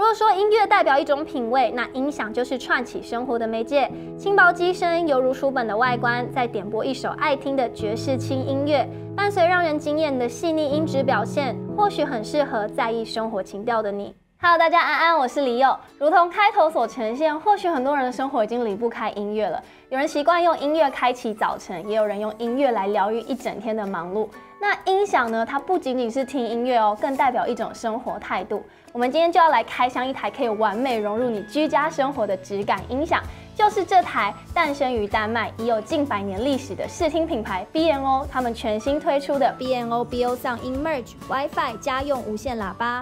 果说音乐代表一种品味，那音响就是串起生活的媒介。轻薄机身犹如书本的外观，再点播一首爱听的爵士轻音乐，伴随让人惊艳的细腻音质表现，或许很适合在意生活情调的你。Hello， 大家安安，我是李友。如同开头所呈现，或许很多人的生活已经离不开音乐了。有人习惯用音乐开启早晨，也有人用音乐来疗愈一整天的忙碌。那音响呢？它不仅仅是听音乐哦，更代表一种生活态度。我们今天就要来开箱一台可以完美融入你居家生活的质感音响，就是这台诞生于丹麦、已有近100年历史的视听品牌 B&O， 他们全新推出的 B&O Biosound Emerge WiFi 家用无线喇叭。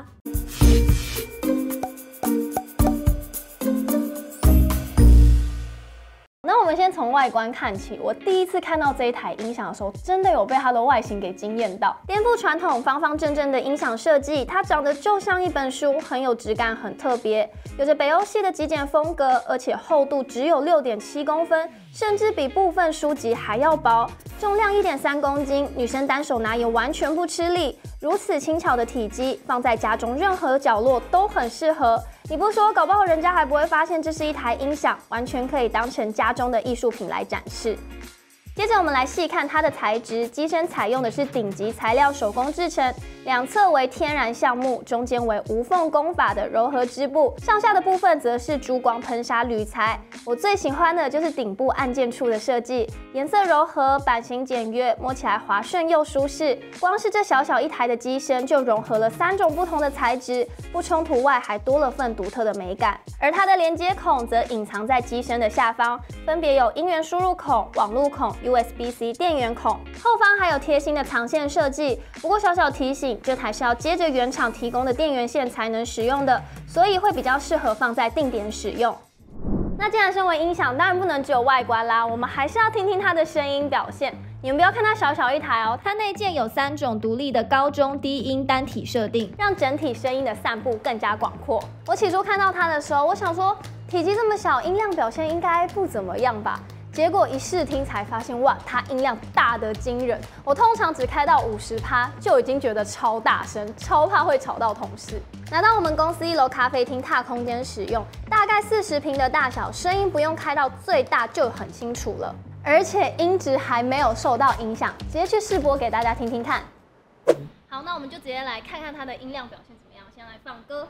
那我们先从外观看起。我第一次看到这一台音响的时候，真的有被它的外形给惊艳到。颠覆传统方方正正的音响设计，它长得就像一本书，很有质感，很特别，有着北欧系的极简风格，而且厚度只有6.7公分，甚至比部分书籍还要薄，重量1.3公斤，女生单手拿也完全不吃力。如此轻巧的体积，放在家中任何角落都很适合。你不说，搞不好人家还不会发现这是一台音响，完全可以当成家中的艺术品来展示。接着我们来细看它的材质，机身采用的是顶级材料手工制成，两侧为天然橡木，中间为无缝工法的柔和织布，上下的部分则是珠光喷砂铝材。我最喜欢的就是顶部按键处的设计，颜色柔和，版型简约，摸起来滑顺又舒适。光是这小小一台的机身就融合了3种不同的材质，不冲突外还多了份独特的美感。而它的连接孔则隐藏在机身的下方，分别有音源输入孔、网路孔、USB-C 电源孔，后方还有贴心的藏线设计。不过小小提醒，这台是要接着原厂提供的电源线才能使用的，所以会比较适合放在定点使用。那既然身为音响，当然不能只有外观啦，我们还是要听听它的声音表现。你们不要看它小小一台哦，它内建有3种独立的高中低音单体设定，让整体声音的散布更加广阔。我起初看到它的时候，我想说体积这么小，音量表现应该不怎么样吧。结果一试听才发现，哇，它音量大得惊人。我通常只开到50%就已经觉得超大声，超怕会吵到同事。拿到我们公司1楼咖啡厅大空间使用，大概40平的大小，声音不用开到最大就很清楚了，而且音质还没有受到影响。直接去试播给大家听听看。好，那我们就直接来看看它的音量表现怎么样。先来放歌。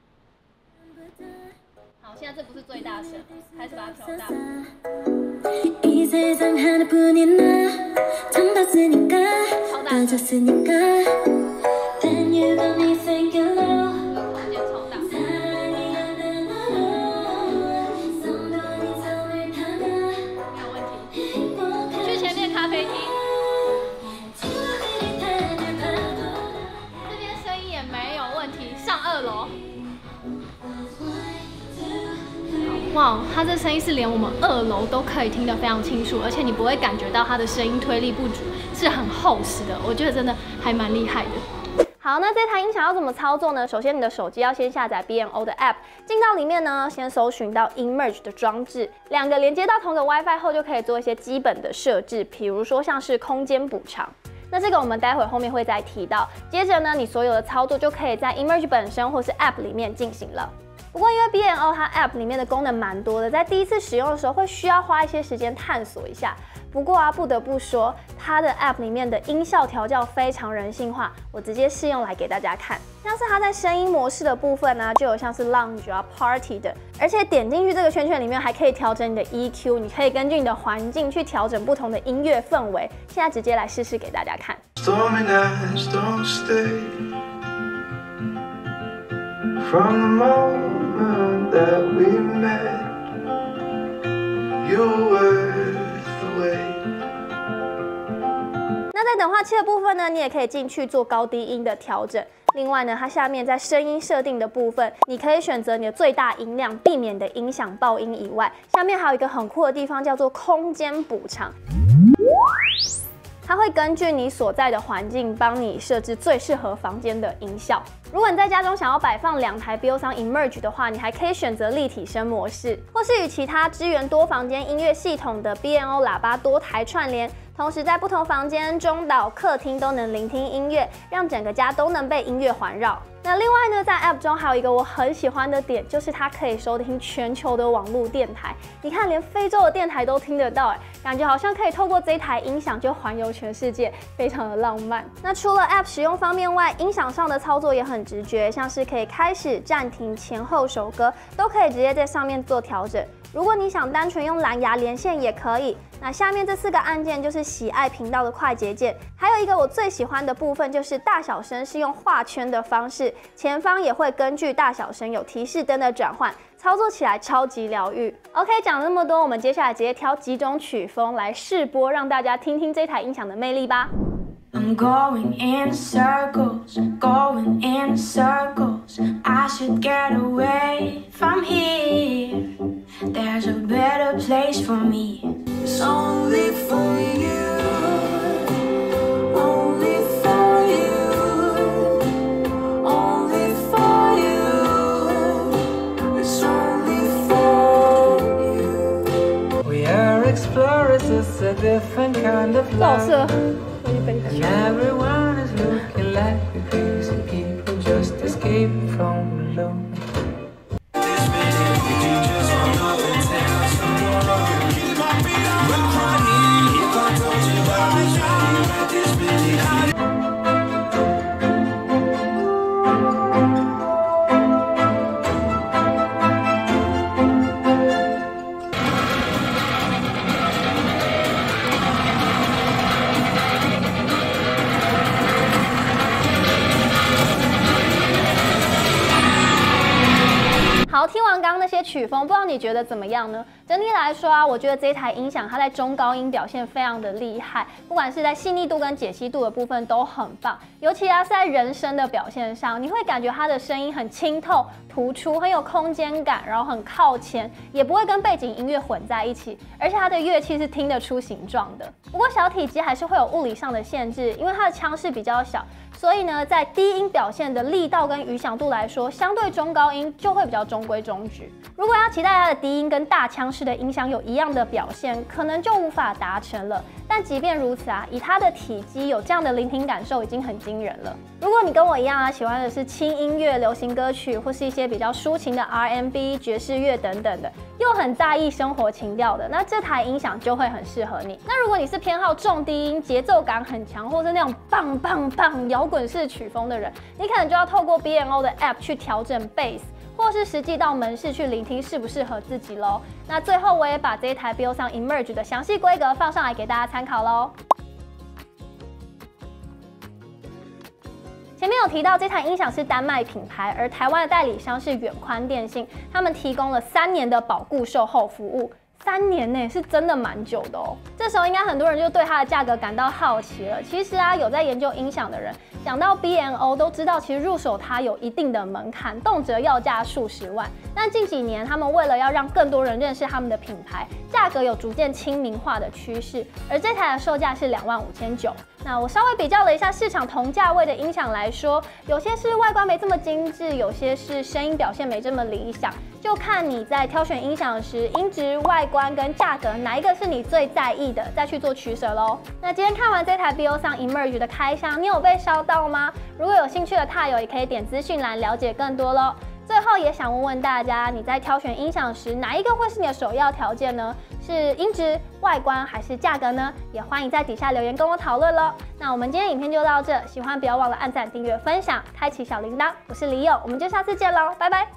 好，现在这不是最大声，开始把它调大。超大声。哇，它这声音是连我们2楼都可以听得非常清楚，而且你不会感觉到它的声音推力不足，是很厚实的，我觉得真的还蛮厉害的。好，那这台音响要怎么操作呢？首先，你的手机要先下载 B&O 的 App， 进到里面呢，先搜寻到 Emerge 的装置，2个连接到同个 WiFi 后，就可以做一些基本的设置，比如说像是空间补偿。那这个我们待会后面会再提到。接着呢，你所有的操作就可以在 Emerge 本身或是 App 里面进行了。不过因为 B&O 它 App 里面的功能蛮多的，在第一次使用的时候会需要花一些时间探索一下。不过啊，不得不说，它的 App 里面的音效调教非常人性化，我直接试用来给大家看。像是它在声音模式的部分呢，就有像是 Lounge 啊、Party 的，而且点进去这个圈圈里面还可以调整你的 EQ， 你可以根据你的环境去调整不同的音乐氛围。现在直接来试试给大家看。From the moment that we met, you're worth the wait. 那在等化器的部分呢，你也可以进去做高低音的调整。另外呢，它下面在声音设定的部分，你可以选择你的最大音量，避免的音响爆音以外，下面还有一个很酷的地方，叫做空间补偿。它会根据你所在的环境，帮你设置最适合房间的音效。如果你在家中想要摆放2台 Biosound Emerge 的话，你还可以选择立体声模式，或是与其他支援多房间音乐系统的 B&O 喇叭多台串联，同时在不同房间、中岛、客厅都能聆听音乐，让整个家都能被音乐环绕。 那另外呢，在 App 中还有一个我很喜欢的点，就是它可以收听全球的网络电台。你看，连非洲的电台都听得到，感觉好像可以透过这一台音响就环游全世界，非常的浪漫。那除了 App 使用方面外，音响上的操作也很直觉，像是可以开始、暂停、前后首歌，都可以直接在上面做调整。如果你想单纯用蓝牙连线也可以。那下面这4个按键就是喜爱频道的快捷键，还有一个我最喜欢的部分就是大小声是用画圈的方式，前方也会根据大小声有提示灯的转换，操作起来超级疗愈。OK， 讲了那么多，我们接下来直接挑几种曲风来试播，让大家听听这台音响的魅力吧。 I'm going in circles, going in circles. I should get away from here. There's a better place for me. It's only for you, only for you, only for you. It's only for you. We are explorers, it's a different kind of love. And everyone is looking like a crazy people just escaping from alone. 好，听完刚刚那些曲风，不知道你觉得怎么样呢？整体来说啊，我觉得这台音响它在中高音表现非常的厉害，不管是在细腻度跟解析度的部分都很棒。尤其是在人声的表现上，你会感觉它的声音很清透、突出，很有空间感，然后很靠前，也不会跟背景音乐混在一起，而且它的乐器是听得出形状的。不过小体积还是会有物理上的限制，因为它的腔室比较小。所以呢，在低音表现的力道跟余响度来说，相对中高音就会比较中规中矩。如果要期待它的低音跟大腔式的音响有一样的表现，可能就无法达成了。但即便如此啊，以它的体积有这样的聆听感受已经很惊人了。如果你跟我一样啊，喜欢的是轻音乐、流行歌曲，或是一些比较抒情的 R&B、爵士乐等等的，又很在意生活情调的，那这台音响就会很适合你。那如果你是偏好重低音、节奏感很强，或是那种棒棒棒摇滚式曲风的人，你可能就要透过 B&O 的 App 去调整 Bass， 或是实际到门市去聆听适不适合自己咯。那最后我也把这一台 Bose Emerge 的详细规格放上来给大家参考咯。前面有提到这台音响是丹麦品牌，而台湾的代理商是远宽电信，他们提供了3年的保固售后服务。3年呢，是真的蛮久的哦。这时候应该很多人就对它的价格感到好奇了。其实啊，有在研究音响的人，讲到 B&O 都知道，其实入手它有一定的门槛，动辄要价数十万。但近几年，他们为了要让更多人认识他们的品牌，价格有逐渐亲民化的趋势。而这台的售价是25900。那我稍微比较了一下市场同价位的音响来说，有些是外观没这么精致，有些是声音表现没这么理想。就看你在挑选音响时，音质、外观跟价格哪一个是你最在意的，再去做取舍咯。那今天看完这台 Bose Emerge 的开箱，你有被烧到吗？如果有兴趣的踏友，也可以点资讯栏了解更多咯。最后也想问问大家，你在挑选音响时，哪一个会是你的首要条件呢？是音质、外观还是价格呢？也欢迎在底下留言跟我讨论咯。那我们今天影片就到这，喜欢不要忘了按赞、订阅、分享，开启小铃铛。我是李友，我们就下次见咯，拜拜。